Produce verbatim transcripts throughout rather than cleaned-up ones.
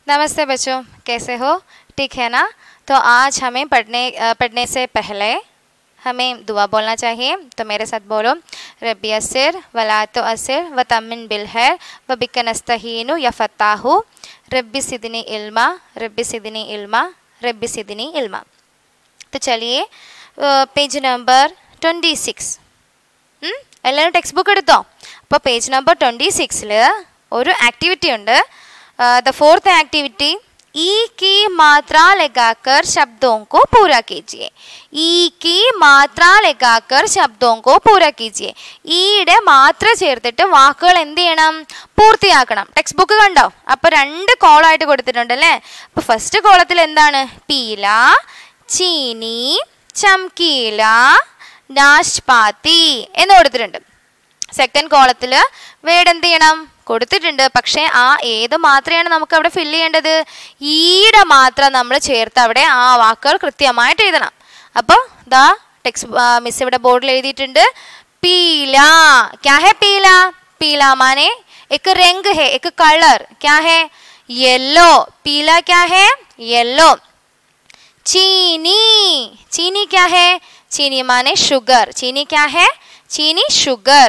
नमस्ते बच्चों, कैसे हो? ठीक है ना? तो आज हमें पढ़ने पढ़ने से पहले हमें दुआ बोलना चाहिए। तो मेरे साथ बोलो, रब्बी असिर वला तो असिर व तमिन बिल है व बिक नस्तहीनु या फताहु रब्बी सिदनी इल्मा रब्बी सिदनी इल्मा रब्बी सिदनी इल्मा। तो चलिए पेज नंबर ट्वेंटी सिक्स എല്ലാവരും ടെക്സ്റ്റ് ബുക്ക് എടുത്തോ? അപ്പോൾ പേജ് നമ്പർ ട്വൻറ്റി സിക്സിൽ ഒരു ആക്ടിവിറ്റി ഉണ്ട്. द फोर्थ एक्टिविटी, ई की मात्रा लगाकर शब्दों को पूरा कीजिए. ई की मात्रा लगाकर शब्दों को पूरा कीजिए. ഈയുടെ മാത്ര ചേർത്തിട്ട് വാക്കുകൾ എന്ത് ചെയ്യണം? പൂർത്തിയാക്കണം. ടെക്സ്റ്റ് ബുക്ക് കണ്ടോ? അപ്പോൾ രണ്ട് കോളായിട്ട് കൊടുത്തിട്ടുണ്ട് അല്ലേ? അപ്പോൾ ഫസ്റ്റ് കോളത്തിൽ എന്താണ്? പീല, ചീനി, ചംകീല, നാഷ്പാത്തി എന്ന് കൊടുത്തിട്ടുണ്ട്. സെക്കൻഡ് കോളത്തിൽ വേർഡ് എന്ത് ചെയ്യണം? കൊടുത്തിട്ടുണ്ട്. പക്ഷേ ആ ഏത് മാത്രയാണ് നമുക്ക് അവിടെ ഫില്ല് ചെയ്യേണ്ടത്? ഈയുടെ മാത്രം നമ്മൾ ചേർത്ത് അവിടെ ആ വാക്കുകൾ കൃത്യമായിട്ട് എഴുതണം. അപ്പോൾ ദാ ടെക്സ്റ്റ് മിസ് ഇവിടെ ബോർഡിൽ എഴുതിയിട്ടുണ്ട്. പീല, ക്യാ ഹെ പീല? പീല മാനെ एक रंग है, एक कलर. क्या है? येलो. पीला क्या है? येलो. चीनी, चीनी क्या है? चीनी माने शुगर. चीनी क्या है? चीनी शुगर.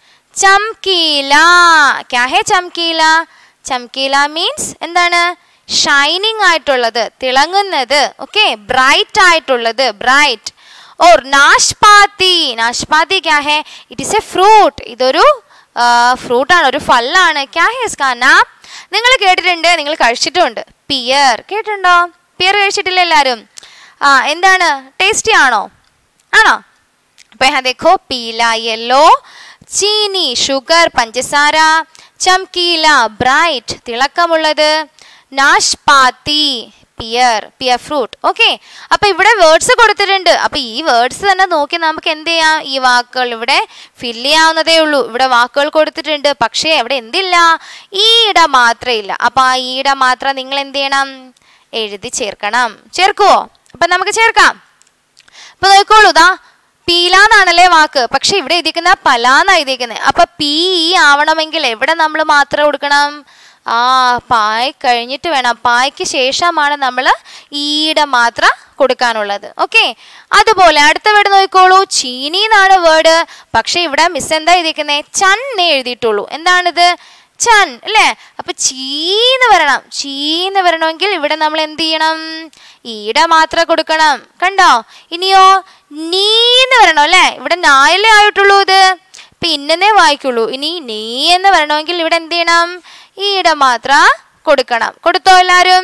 ചംകീല, ക്യാ ഹെ ചംകീല? ചംകീല മീൻസ് എന്താണ്? ഷൈനിങ് ആയിട്ടുള്ളത്, തിളങ്ങുന്നത്. ഓക്കെ, ബ്രൈറ്റ് ആയിട്ടുള്ളത്, ബ്രൈറ്റ്. ഓർ നാഷ്പാത്തി, നാഷ്പാത്തി ക്യാ ഹെ? It is a fruit. ഇതൊരു ഫ്രൂട്ടാണ്, ഒരു ഫലാണ്. ക്യാ ഹെ ഇസ്കാ നാം? നിങ്ങൾ കേട്ടിട്ടുണ്ട്, നിങ്ങൾ കഴിച്ചിട്ടുമുണ്ട്. പിയർ കേട്ടിട്ടുണ്ടോ? പിയർ കഴിച്ചിട്ടില്ല എല്ലാവരും? ആ, എന്താണ്? ടേസ്റ്റി ആണോ? ആണോ? അപ്പൊ യഹാ ദേഖോ, പീല യെല്ലോ, ചീനി ഷുഗർ പഞ്ചസാര, ചംകീല ബ്രൈറ്റ് തിളക്കമുള്ളത്, നാഷ്പാത്തി പിയർ പിയർ ഫ്രൂട്ട്. ഓക്കെ, അപ്പൊ ഇവിടെ വേർഡ്സ് കൊടുത്തിട്ടുണ്ട്. അപ്പൊ ഈ വേർഡ്സ് തന്നെ നോക്കി നമുക്ക് എന്ത് ചെയ്യാം? ഈ വാക്കുകൾ ഇവിടെ ഫില്ല് ചെയ്യാവുന്നതേ ഉള്ളൂ. ഇവിടെ വാക്കുകൾ കൊടുത്തിട്ടുണ്ട്, പക്ഷേ അവിടെ എന്തില്ല? ഈട മാത്രം ഇല്ല. അപ്പൊ ആ ഈട മാത്രം നിങ്ങൾ എന്ത് ചെയ്യണം? എഴുതി ചേർക്കണം. ചേർക്കുവോ? അപ്പൊ നമുക്ക് ചേർക്കാം. അപ്പൊ നോക്കോളൂ, ദാ പീല എന്നാണല്ലേ വാക്ക്, പക്ഷെ ഇവിടെ എഴുതിക്കുന്ന പലാന്നാ എഴുതിയിരിക്കുന്നത്. അപ്പൊ പി ഈ ആവണമെങ്കിൽ എവിടെ നമ്മൾ മാത്രം കൊടുക്കണം? ആ, പായ് കഴിഞ്ഞിട്ട് വേണം. പായ്ക്ക് ശേഷമാണ് നമ്മൾ ഈയുടെ മാത്രം കൊടുക്കാനുള്ളത്. ഓക്കെ, അതുപോലെ അടുത്ത വേർഡ് നോക്കിക്കോളൂ. ചീനി എന്നാണ് വേർഡ്, പക്ഷെ ഇവിടെ മിസ് എന്താ എഴുതിയിരിക്കുന്നത്? ചന്ന് എഴുതിയിട്ടുള്ളൂ. എന്താണിത്? ചൻ അല്ലേ? അപ്പൊ ചീന്ന് വരണം. ചീന്ന് വരണമെങ്കിൽ ഇവിടെ നമ്മൾ എന്ത് ചെയ്യണം? ഈട മാത്രം കൊടുക്കണം. കണ്ടോ? ഇനിയോ നീന്ന് വരണം അല്ലേ? ഇവിടെ നായല്ലേ ആയിട്ടുള്ളൂ. ഇത് ഇപ്പൊ ഇന്നേ വായിക്കുള്ളൂ. ഇനി നീ എന്ന് വരണമെങ്കിൽ ഇവിടെ എന്ത് ചെയ്യണം? ഈട മാത്രം കൊടുക്കണം. കൊടുത്തോ എല്ലാരും?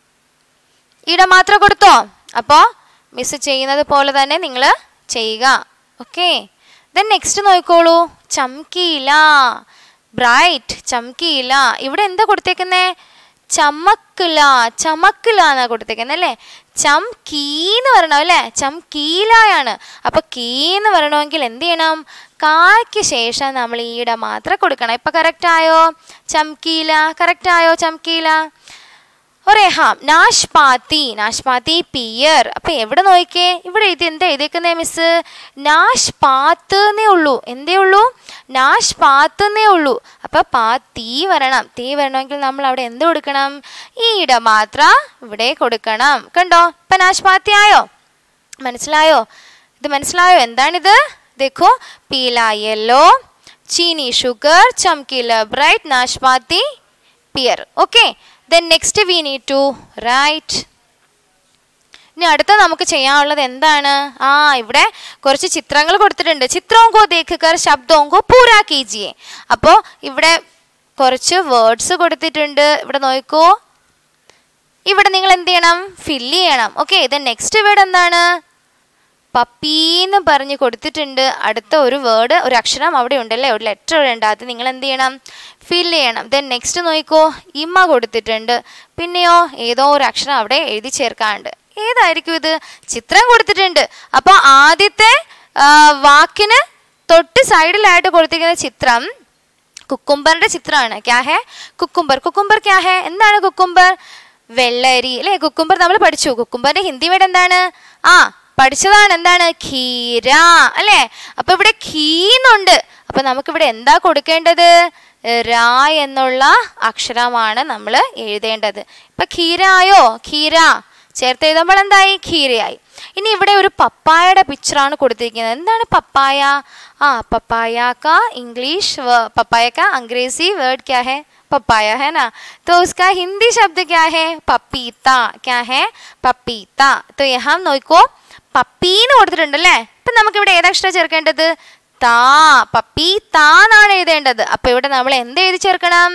ഈട മാത്രം കൊടുത്തോ? അപ്പോ മിസ് ചെയ്യുന്നത് പോലെ തന്നെ നിങ്ങൾ ചെയ്യുക. ഓക്കെ, ദെൻ നെക്സ്റ്റ് നോക്കിക്കോളൂ. ചംകീല ബ്രൈറ്റ്, ചംകീല. ഇവിടെ എന്താ കൊടുത്തേക്കുന്നേ? ചമക്കില, ചമക്കില എന്നാ കൊടുത്തേക്കുന്നത് അല്ലേ? ചംകീന്ന് വരണം അല്ലേ? ചംകീലയാണ്. അപ്പൊ കീന്ന് വരണമെങ്കിൽ എന്ത് ചെയ്യണം? കായ്ക്ക് ശേഷം നമ്മൾ ഈട മാത്രം കൊടുക്കണം. ഇപ്പൊ കറക്റ്റ് ആയോ? ചംകീല കറക്റ്റ് ആയോ? ചംകീല. ഒരേ ഹാം നാഷ്പാത്തി, നാഷ്പാത്തി പിയർ. അപ്പൊ എവിടെ നോക്കിയേ? ഇവിടെ എഴുതി എന്താ എഴുതിയേക്കുന്നേ മിസ്? നാഷ്പാത്തന്നേ ഉള്ളൂ. എന്തേ ഉള്ളൂ? നാഷ്പാത്തന്നേ ഉള്ളൂ. അപ്പൊ പാ തീ വരണം. തീ വരണമെങ്കിൽ നമ്മൾ അവിടെ എന്ത് കൊടുക്കണം? ഈട മാത്രം ഇവിടെ കൊടുക്കണം. കണ്ടോ? ഇപ്പൊ നാഷ്പാത്തി ആയോ? മനസ്സിലായോ? ഇത് മനസ്സിലായോ? എന്താണിത്? ദേഖോ, പീല യെല്ലോ, ചീനി ഷുഗർ, ചംകീല ബ്രൈറ്റ്, നാഷ്പാത്തി pear. Okay, then next we need to write. ഇനി അടുത്ത നമുക്ക് ചെയ്യാനുള്ളത് എന്താണ്? ആ, ഇവിടെ കുറച്ച് ചിത്രങ്ങൾ കൊടുത്തിട്ടുണ്ട്. ചിത്രോം കോ ദേഖ്കർ ശബ്ദോം കോ പൂരാ കീജിയേ. അപ്പോൾ ഇവിടെ കുറച്ച് വേർഡ്സ് കൊടുത്തിട്ടുണ്ട്. ഇവിടെ നോക്കൂ, ഇവിടെ നിങ്ങൾ എന്ത് ചെയ്യണം? ഫില്ല് ചെയ്യണം. ഓക്കെ, then നെക്സ്റ്റ് വേർഡ് എന്താണ്? പപ്പീന്ന് പറഞ്ഞ് കൊടുത്തിട്ടുണ്ട്. അടുത്ത ഒരു വേർഡ്, ഒരു അക്ഷരം അവിടെ ഉണ്ടല്ലേ, ഒരു ലെറ്റർ അവിടെ ഉണ്ട്. അത് നിങ്ങൾ എന്ത് ചെയ്യണം? ഫില്ല് ചെയ്യണം. ദെൻ നെക്സ്റ്റ് നോക്കിക്കോ, ഇമ്മ കൊടുത്തിട്ടുണ്ട്. പിന്നെയോ ഏതോ ഒരു അക്ഷരം അവിടെ എഴുതി ചേർക്കാനുണ്ട്. ഏതായിരിക്കും ഇത്? ചിത്രം കൊടുത്തിട്ടുണ്ട്. അപ്പോൾ ആദ്യത്തെ വാക്കിന് തൊട്ട് സൈഡിലായിട്ട് കൊടുത്തിരിക്കുന്ന ചിത്രം കുക്കുംബറിന്റെ ചിത്രമാണ്. ക്യാ ഹെ? കുക്കുംബർ. കുക്കുംബർ ക്യാ ഹെ? എന്താണ് കുക്കുംബർ? വെള്ളരി അല്ലേ? കുക്കുംബർ നമ്മൾ പഠിച്ചു. കുക്കുംബറിന്റെ ഹിന്ദി വേർഡ് എന്താണ്? ആ, പഠിച്ചതാണ്. എന്താണ്? ഖീര അല്ലേ? അപ്പൊ ഇവിടെ ഖീന്നുണ്ട്. അപ്പം നമുക്കിവിടെ എന്താ കൊടുക്കേണ്ടത്? രാ എന്നുള്ള അക്ഷരമാണ് നമ്മൾ എഴുതേണ്ടത്. ഇപ്പം ഖീരായോ? ഖീര ചേർത്ത് എഴുതുമ്പോൾ എന്തായി? ഖീരയായി. ഇനി ഇവിടെ ഒരു പപ്പായയുടെ പിക്ചറാണ് കൊടുത്തിരിക്കുന്നത്. എന്താണ് പപ്പായ? ആ പപ്പായ കാ ഇംഗ്ലീഷ് പപ്പായ കാ अंग्रेजी वर्ड क्या है? पपाया है ना. तो उसका हिंदी शब्द क्या है? पपीता. क्या है? पपीता. तो यहाँ നോക്കൂ പപ്പി എന്ന് കൊടുത്തിട്ടുണ്ടല്ലേ. ഇപ്പം നമുക്കിവിടെ ഏതക്ഷരം ചേർക്കേണ്ടത്? താ. പപ്പി താ എന്നാണ് എഴുതേണ്ടത്. അപ്പൊ ഇവിടെ നമ്മൾ എന്ത് എഴുതി ചേർക്കണം?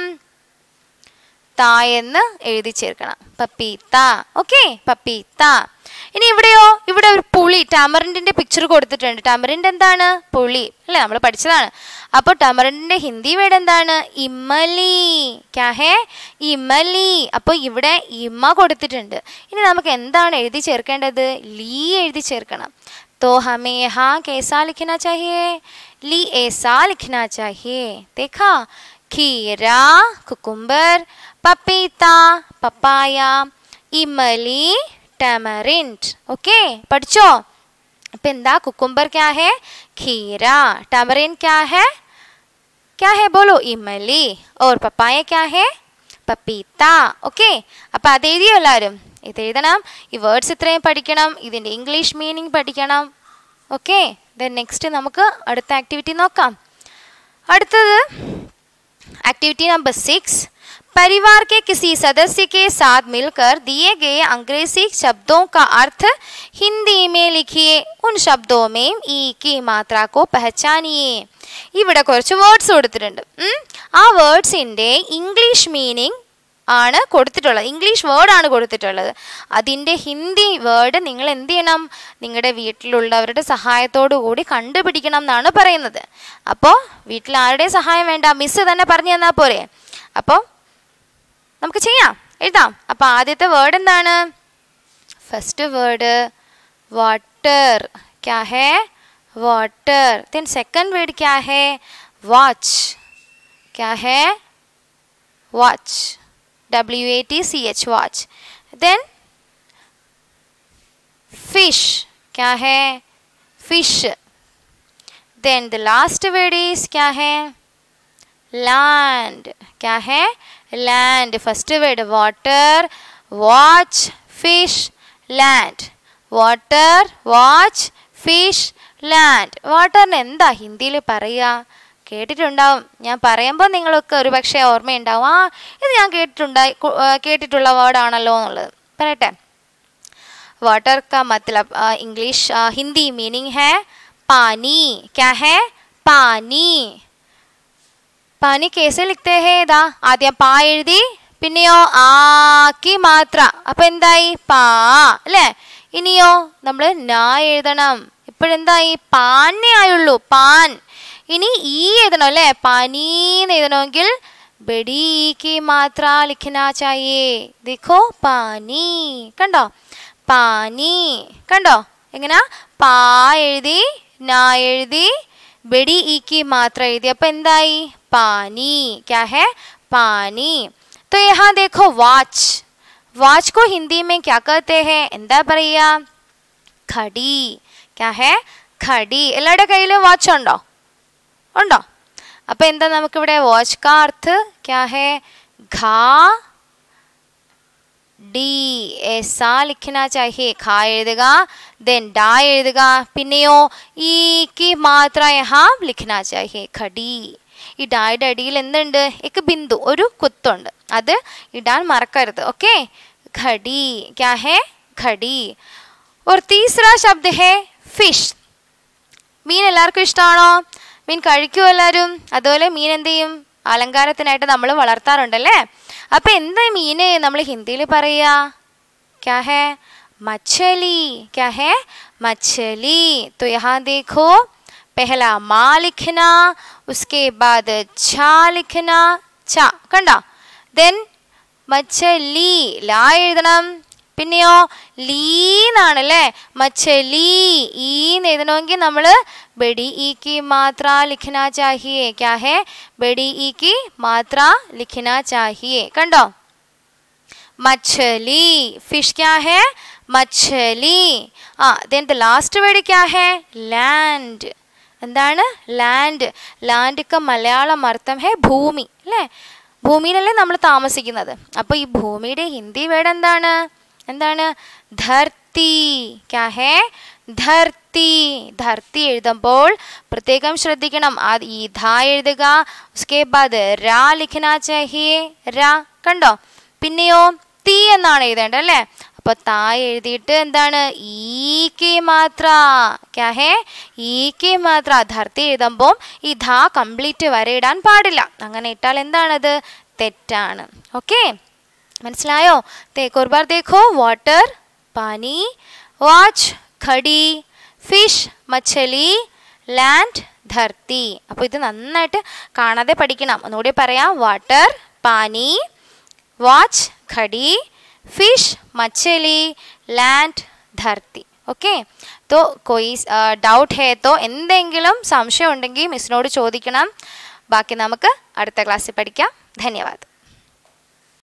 താ എന്ന് എഴുതി ചേർക്കണം. പപ്പീത്ത. ഓക്കെ, പപ്പീത്ത. ഇനി ഇവിടെയോ? ഇവിടെ ഒരു പുളി ടാമറിൻഡിന്റെ പിക്ചർ കൊടുത്തിട്ടുണ്ട്. ടാമറിൻഡ് എന്താണ്? പുളി അല്ലേ, നമ്മൾ പഠിച്ചതാണ്. അപ്പോൾ ടാമറിൻഡിന്റെ ഹിന്ദി വേർഡ് എന്താണ്? ഇമലി. ക്യാ ഹേ? ഇമലി. അപ്പോൾ ഇവിടെ ഇമ കൊടുത്തിട്ടുണ്ട്. ഇനി നമുക്ക് എന്താണ് എഴുതി ചേർക്കേണ്ടത്? ലീ എഴുതി ചേർക്കണം. तो हमें यहाँ कैसा लिखना चाहिए? ली ऐसा लिखना चाहिए. देखा, खीरा कुकुम्बर, पपीता पपाया, इमली टैमरिंड. ओके, പഠിച്ചോ? അപ്പം എന്താ? കുക്കുംബർ क्या है? खीरा. टैमरिंड क्या है? क्या है बोलो? इमली. और पपाया क्या है? पपीता. ओके, അപ്പം അത് എഴുതിയോ എല്ലാവരും? ഇത് എഴുതണം. ഈ വേർഡ്സ് ഇത്രയും പഠിക്കണം. ഇതിൻ്റെ ഇംഗ്ലീഷ് മീനിങ് പഠിക്കണം. ഓക്കെ, ദെൻ നെക്സ്റ്റ് നമുക്ക് അടുത്ത ആക്ടിവിറ്റി നോക്കാം. അടുത്തത് एक्टिविटी नंबर सिक्स. परिवार के किसी सदस्य के साथ मिलकर दिए गए अंग्रेजी शब्दों का अर्थ हिंदी में लिखिए. उन शब्दों में ई की मात्रा को पहचानिए. ഇവിടെ കുറച്ച് വേർഡ്സ് കൊടുത്തിട്ടുണ്ട്. ആ വേർഡ്സിൻ്റെ ഇംഗ്ലീഷ് മീനിങ് ആണ് കൊടുത്തിട്ടുള്ളത്. ഇംഗ്ലീഷ് വേർഡാണ് കൊടുത്തിട്ടുള്ളത്. അതിൻ്റെ ഹിന്ദി വേർഡ് നിങ്ങൾ എന്ത് ചെയ്യണം? നിങ്ങളുടെ വീട്ടിലുള്ളവരുടെ സഹായത്തോടു കൂടി കണ്ടുപിടിക്കണം എന്നാണ് പറയുന്നത്. അപ്പോൾ വീട്ടിൽ ആരുടെയും സഹായം വേണ്ട, മിസ് തന്നെ പറഞ്ഞു തന്നാൽ പോരെ. അപ്പോൾ നമുക്ക് ചെയ്യാം, എഴുതാം. അപ്പോൾ ആദ്യത്തെ വേർഡ് എന്താണ്? First word water. ക്യാ ഹേ? വാട്ടർ. ദെൻ സെക്കൻഡ് വേർഡ് ക്യാ ഹേ? വാച്ച്. ക്യാ ഹേ? Watch. W A T C H, watch. Then fish. क्या है? Fish. Then the last word is क्या है? Land. क्या है? Land. First word water, watch, fish, land. Water, watch, fish, land. Water എന്താ ഹിന്ദിയിൽ പറയുക? കേട്ടിട്ടുണ്ടാവും. ഞാൻ പറയുമ്പോൾ നിങ്ങളൊക്കെ ഒരു പക്ഷേ ഓർമ്മയുണ്ടാവും, ആ ഇത് ഞാൻ കേട്ടിട്ടുണ്ടായി കേട്ടിട്ടുള്ള വേർഡാണല്ലോ എന്നുള്ളത്. പറയട്ടെ. वाटर का मतलब इंग्लिश हिंदी मीनिंग है पानी. क्या है? पानी. पानी कैसे लिखते हैं? ഇതാ ആദ്യം പാ എഴുതി, പിന്നെയോ ആക്കി മാത്ര. അപ്പം എന്തായി? പാ അല്ലേ. ഇനിയോ നമ്മൾ നാ എഴുതണം. ഇപ്പോഴെന്തായി? പാനേ ആയുള്ളൂ, പാൻ. ഇനി ഈ എഴുതണം അല്ലേ, പാനീന്ന് എഴുതണമെങ്കിൽ ബഡി की मात्रा लिखना चाहिए. देखो पानी. കണ്ടോ? പാനി. കണ്ടോ എങ്ങനാ? പാ എഴുതി, നാ എഴുതി, ബഡി ഈ की मात्रा എഴുതി. അപ്പം എന്തായി? പാനി. क्या है? पानी. तो यहाँ देखो वॉच. वॉच को हिंदी में क्या कहते हैं? എന്താ പറയുക? ഘടി. क्या है? ഘടി. എല്ലാവരുടെ കയ്യിലും വാച്ച് ഉണ്ടോ? ഉണ്ടോ? അപ്പം എന്താ നമുക്കിവിടെ വാച്ച് കാ അർത്ഥ ക്യാ ഹേ? ഘാ ഡി ऐसा लिखना चाहिए. ഖാ എഴുതുക, ദെൻ ഡാ എഴുതുക, പിന്നെയോ ഈ की मात्रा यहाँ लिखना चाहिए. ഘടി. ഈ ഡായുടെ അടിയിൽ എന്തുണ്ട്? एक ബിന്ദു, ഒരു കുത്തുണ്ട്. അത് ഇടാൻ മറക്കരുത്. ഓക്കെ, ഘടി. ക്യാ ഹേ? ഘടി. और तीसरा शब्द है फिश. മീൻ എല്ലാവർക്കും ഇഷ്ടമാണോ? മീൻ കഴിക്കുമോ എല്ലാവരും? അതുപോലെ മീൻ എന്ത് ചെയ്യും? അലങ്കാരത്തിനായിട്ട് നമ്മൾ വളർത്താറുണ്ടല്ലേ. അപ്പം എന്താ മീന് നമ്മൾ ഹിന്ദിയിൽ പറയുക? ക്യാ ഹേ? മച്ഛലി. ക്യാ ഹേ? മച്ഛലി. तो यहाँ देखो पहला माँ लिखना, उसके बाद छा लिखना. छा കണ്ടോ? ദെൻ മച്ഛലി ലാ എഴുതണം, പിന്നെയോ ലീന്നാണ് അല്ലേ. മച്ഛലി ഈന്ന് എഴുതണമെങ്കിൽ നമ്മൾ ബഡി ഈ की मात्रा लिखना चाहिए. क्या है? बड़ी ई की मात्रा लिखना चाहिए. കണ്ടോ? मछली. फिश क्या है? मछली. हाँ, देन द लास्ट वर्ड क्या है? लैंड. എന്താണ്? ലാൻഡ്. ലാൻഡൊക്കെ മലയാളം അർത്ഥം ഹേ ഭൂമി അല്ലേ? ഭൂമിയിലല്ലേ നമ്മൾ താമസിക്കുന്നത്. അപ്പോൾ ഈ ഭൂമിയുടെ ഹിന്ദി വേർഡ് എന്താണ്? എന്താണ്? ധർത്തി. ക്യാ ഹേ? ധർത്തി. ധർത്തി എഴുതുമ്പോൾ പ്രത്യേകം ശ്രദ്ധിക്കണം. ഈ ധ എഴുതുക, ഉസ്കെ ബാദ് രാ ലിഖനാ ചാഹിയേ. രാ കണ്ടോ? പിന്നെയോ തീ എന്നാണ് എഴുതേണ്ടത് അല്ലേ? അപ്പൊ താ എഴുതിയിട്ട് എന്താണ്? ഈക്ക് മാത്ര. ക്യാ ഹേ? ഈക്ക് മാത്ര. ധർത്തി എഴുതുമ്പോൾ ഈ ധ കംപ്ലീറ്റ് വരെ ഇടാൻ പാടില്ല. അങ്ങനെ ഇട്ടാൽ എന്താണത്? തെറ്റാണ്. ഓക്കെ, മനസ്സിലായോ? ഒരു ബാർ ദേഖോ. വാട്ടർ പാനി, വാച്ച് ഘടി, ഫിഷ് മച്ചലി, ലാൻഡ് ധർത്തി. അപ്പോൾ ഇത് നന്നായിട്ട് കാണാതെ പഠിക്കണം. ഒന്നുകൂടി പറയാം. വാട്ടർ പാനി, വാച്ച് घड़ी, फिश मछली, लैंड धरती. ओके, तो कोई डाउट है तो എന്തെങ്കിലും സംശയം ഉണ്ടെങ്കിൽ മിസ്സിനോട് ചോദിക്കണം. ബാക്കി നമുക്ക് അടുത്ത ക്ലാസ്സിൽ പഠിക്കാം. ധന്യവാദം.